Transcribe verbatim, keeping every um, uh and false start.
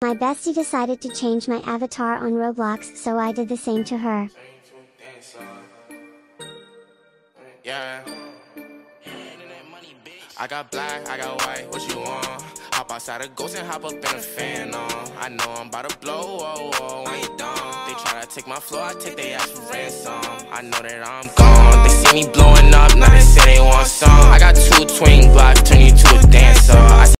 My bestie decided to change my avatar on Roblox, so I did the same to her. Yeah. I got black, I got white, what you want? Hop outside a ghost and hop up in a fan on. I know I'm about to blow, oh, oh, I ain't done. They try to take my flow, I take they ass for ransom. I know that I'm gone, they see me blowing up, now they say they want some. I got two twin blocks, turn you to a dancer. I